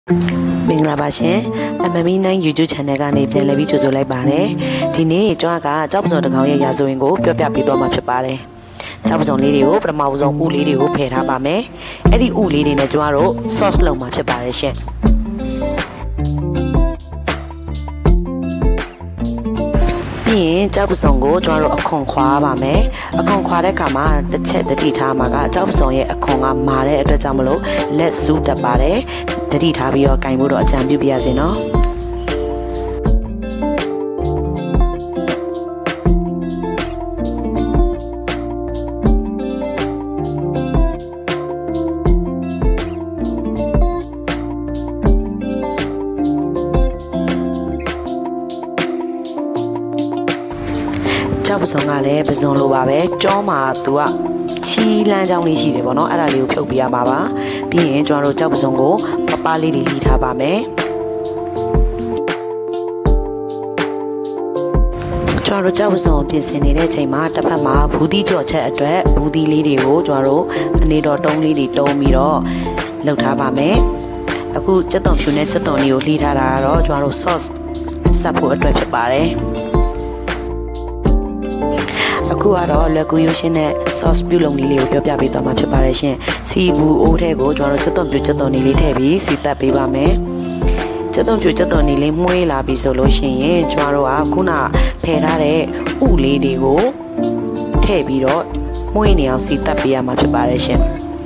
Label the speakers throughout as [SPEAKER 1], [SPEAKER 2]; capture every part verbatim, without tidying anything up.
[SPEAKER 1] မင်္ဂလာပါရှင် M M E နိုင် YouTube Channel ကနေပြန်လည်ပြီးကြိုဆိုလိုက်ပါတယ်ဒီနေ့ကျွန်တော်ကကြောက်ပစုံတစ်ကောင်ရဲ့ရာဇဝင်ကိုပြောပြပေးသွားမှာဖြစ်ပါတယ်ကြောက်ပစုံလေးတွေကိုပထမဆုံးဥလေးတွေကိုဖယ်ထားပါမယ်အဲ့ဒီဥလေးတွေနဲ့ကျွန်တော်တို့ sauce လုပ်မှာဖြစ်ပါတယ်ရှင်ပြီးရင်ကြောက်ပစုံကိုကျွန်တော်တို့အခွန်ခွာပါမယ်အခွန်ခွာတဲ့အခါမှာတစ်ချက်တတိထားမှာကကြောက်ပစုံရဲ့အခွန်ကမာတဲ့အတွက်ကြောင့်မလို့လက်စူးတက်ပါတယ်တတိထားပြီးတော့ကင်ဖို့တော့အကြံပြုပြရစေနော်ကြောက်ပစုံကလည်းပစုံလိုပါပဲကြောမှာသူကချီလန်းချောင်းလေးရှိတယ်ပေါ့နော်အဲ့ဒါလေးကိုဖြုတ်ပြရမှာပါပြီးရင်ကျွန်တော်တို့ကြောက်ပစုံကိုပပလေးတွေလှီထားပါမယ်ကျွန်တော်တို့ကြောက်ပစုံပြင်ဆင်နေတဲ့အချိန်မှာတစ်ဖက်မှာဘူးသီးကြော်ချက်အတွက်ဘူးသီးလေးတွေကိုကျွန်တော်တို့အနေတော်တုံးလေးတွေတုံးပြီးတော့လှုပ်ထားပါမယ်အခုစက်သွန်ဖြူနဲ့စက်သွန်လေးကိုလှီထားတာကတော့ကျွန်တော်တို့ sauce ဆက်ဖို့အတွက်ဖြစ်ပါတယ်အခုကတော့လက်ကူးရိုးရှင်းတဲ့ sauce ပြုလုပ်နည်းလေးကိုပြောပြပေးသွားမှာဖြစ်ပါတယ်ရှင်စီဘူးအိုးထဲကိုကျွန်တော်တို့စက်သွန်ပြူစက်သွန်နည်းလေးထည့်ပြီးစီတက်ပေးပါမယ်စက်သွန်ပြူစက်သွန်နည်းလေးမှုေးလာပြီဆိုလို့ရှိရင်ကျွန်တော်တို့ကခုနဖယ်ထားတဲ့ဥလေးတွေကိုထည့်ပြီးတော့မှုေးနေအောင်စီတက်ပေးရမှာဖြစ်ပါတယ်ရှင်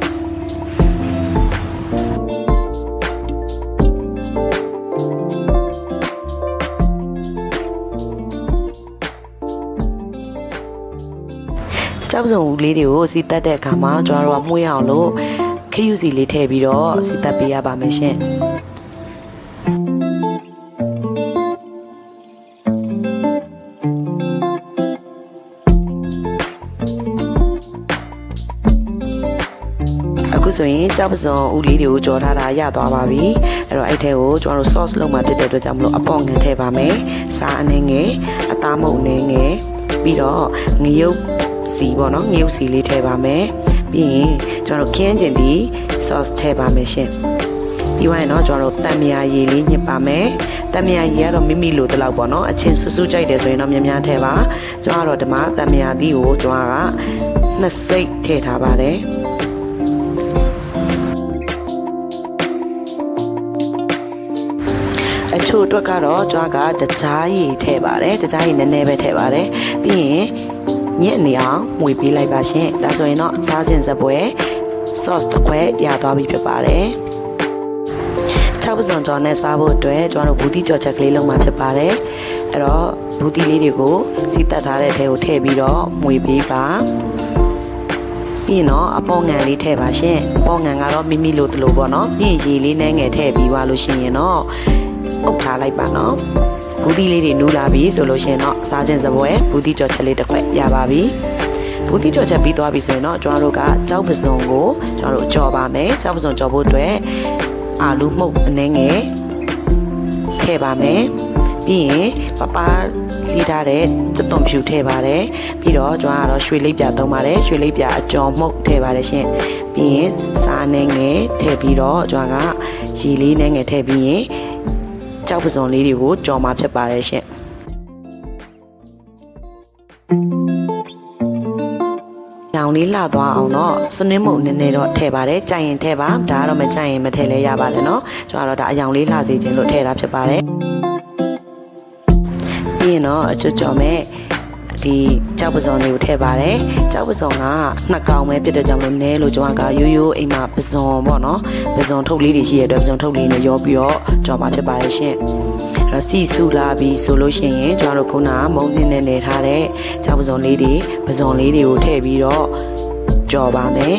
[SPEAKER 1] ကြောက်စုံဦးလေးတွေကိုစီတက်တဲ့အခါမှာကျွန်တော်တို့ကမှုေးအောင်လို့ခရူစီလေးထည့်ပြီးတော့စီတက်ပေးရပါမယ်ရှင်အခုဆိုရင်ကြောက်ပစုံဦးလေးတွေကိုကြော်ထားတာရသွားပါပြီအဲ့တော့အဲ့ထဲကိုကျွန်တော်တို့ sauce လုပ်မှာဖြစ်တဲ့အတွက်ကြောင့်မလို့အပေါ့ငန်ထည့်ပါမယ်စားအနေငယ်အသားမုတ်အနေငယ်ပြီးတော့ငရုတ်စီပေါ့နော်ငရုတ်စီလေးထည့်ပါမယ်ပြီးရင်ကျွန်တော်တို့ခင်းကျင်ဒီ sauce ထည့်ပါမယ်ရှင်ပြီးသွားရင်တော့ကျွန်တော်တို့တံမြာရည်လေးညှစ်ပါမယ်တံမြာရည်ကတော့မိမိလိုတလောက်ပေါ့နော်အချင်းဆူဆူကြိုက်တယ်ဆိုရင်တော့များများထည့်ပါကျွန်တော်ကတော့ဒီမှာတံမြာသီးကိုကျွန်တော်ကနှစ်စိတ်ထည့်ထားပါတယ်အချို့အတွက်ကတော့ကျွန်တော်ကတကြားရည်ထည့်ပါတယ်တကြားရည်နည်းနည်းပဲထည့်ပါတယ်ပြီးရင်ညက်နေအောင်မွေပေးလိုက်ပါရှင်ဒါဆိုရင်တော့စားခြင်းစပွဲ sauce တစ်ခွက်ရသွားပြီဖြစ်ပါတယ်၆ပစုံကြော်နဲ့စားဖို့အတွက်ကျွန်တော်တို့ဘူးသီးကြော်ချက်ကလေးလုံးမှာဖြစ်ပါတယ်အဲ့တော့ဘူးသီးလေးတွေကိုစီတက်ထားတဲ့ထဲကိုထည့်ပြီးတော့မွေပေးပါပြီးရင်တော့အပေါ်ငံလေးထည့်ပါရှင်အပေါ်ငံကတော့မိမိလိုတလို့ပေါ့နော်ပြီးရင်ရေလေးနဲ့ငယ်ထည့်ပြီးသွားလို့ရှိရင်တော့အုပ်ထားလိုက်ပါနော်ဘူးသီးလေးတွေနူးလာပြီဆိုလို့ရှိရင်တော့စားခြင်းစပွဲဘူးသီးကြော်ချက်လေးတစ်ခွက်ရပါပြီဘူးသီးကြော်ချက်ပြီးသွားပြီဆိုရင်တော့ကျွန်တော်တို့ကကြောက်ပစုံကိုကျွန်တော်တို့ကြော်ပါမယ်ကြောက်ပစုံကြော်ဖို့အတွက်အာလူမှုန့်အနှဲငယ်ထည့်ပါမယ်ပြီးရင်ပပလီထားတဲ့စက်သွန်ဖြူထည့်ပါတယ်ပြီးတော့ကျွန်တော်ကတော့ရွှေလိပ်ပြသုံးပါတယ်ရွှေလိပ်ပြအကျော်မှုန့်ထည့်ပါတယ်ရှင်ပြီးရင်စားနှဲငယ်ထည့်ပြီးတော့ကျွန်တော်ကရေလေးနှဲငယ်ထည့်ပြီးရင်ကြောက်ပစုံလေးတွေကိုကြော်မှာဖြစ်ပါတယ်ရှင်ရောင်လေးလှသွားအောင်တော့စနင်းမုံနည်းနည်းတော့ထည့်ပါတယ်ကြိုင်ရင်ထည့်ပါဒါကတော့မကြိုင်ရင်မထည့်လဲရပါတယ်เนาะကျွန်တော်ကတော့ဒါအရောင်လေးလှစေခြင်းလို့ထည့်တာဖြစ်ပါတယ်ပြီးရင်တော့အကျွတ်ကြော်မဲ့ဒီကြောက်ပစုံလေးကိုထည့်ပါတယ်ကြောက်ပစုံကနှစ်ကောင်ပဲဖြစ်တဲ့ကြောင့်လို့နဲလို့ကျွန်တော်ကရိုးရိုးအိမ်မှာပစုံပေါ့နော်ပစုံထုတ်လေးတွေရှိရတဲ့ပစုံထုတ်လေးနဲ့ရောပြီးတော့ကြော်မှာဖြစ်ပါတယ်ရှင်အဲ့တော့စီဆူလာပြီးဆိုလို့ရှိရင်ကျွန်တော်တို့ခုနကမုံနဲ့နဲ့နေထားတဲ့ကြောက်ပစုံလေးတွေပစုံလေးတွေကိုထည့်ပြီးတော့ကြော်ပါမယ်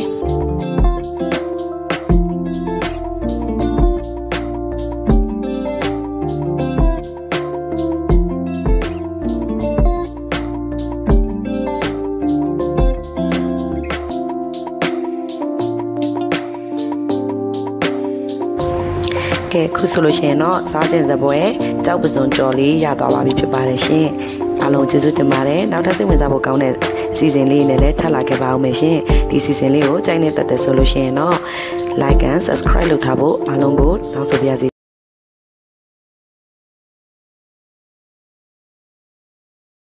[SPEAKER 1] ကဲခုဆိုလို့ရှိရင်တော့စားခြင်းစပွဲကြောက်ပစုံကြော်လေးရသွားပါပြီဖြစ်ပါတယ်ရှင်အားလုံးကျေးဇူးတင်ပါတယ်နောက်ထပ်စိတ်ဝင်စားဖို့ကောင်းတဲ့စီစဉ်လေးနဲ့လည်းထပ်လာခဲ့ပါဦးမယ်ရှင်ဒီစီစဉ်လေးကိုကြိုက်နေတဲ့သက်သက်ဆိုလို့ရှိရင်တော့ like and subscribe လုပ်ထားဖို့အားလုံးကိုတောင်းဆိုပါရစေ